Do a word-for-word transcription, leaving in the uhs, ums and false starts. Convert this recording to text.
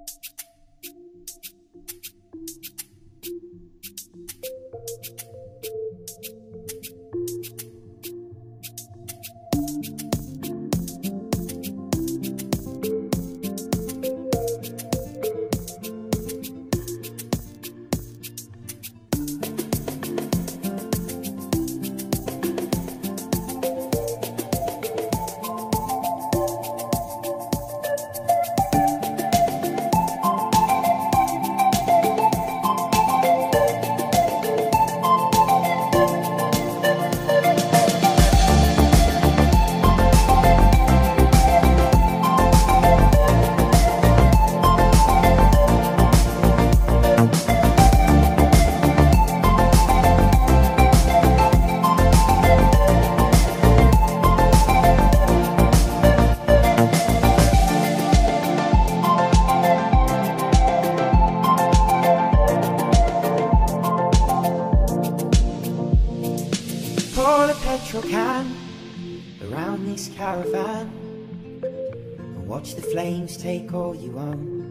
Pour a petrol can around this caravan and watch the flames take all you own.